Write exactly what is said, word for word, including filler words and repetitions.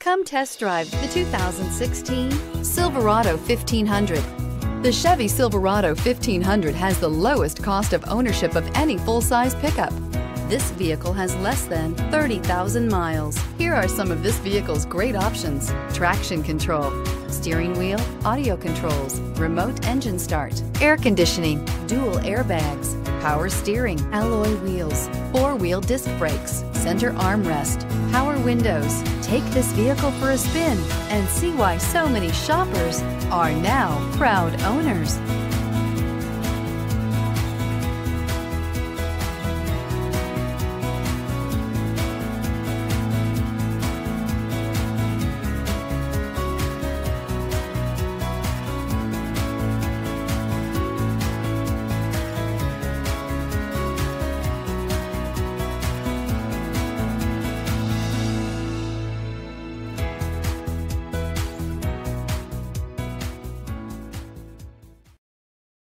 Come test drive the two thousand sixteen Silverado fifteen hundred. The Chevy Silverado fifteen hundred has the lowest cost of ownership of any full-size pickup. This vehicle has less than thirty thousand miles. Here are some of this vehicle's great options: traction control, steering wheel audio controls, remote engine start, air conditioning, dual airbags, power steering, alloy wheels, four-wheel disc brakes, center armrest, power windows. Take this vehicle for a spin and see why so many shoppers are now proud owners.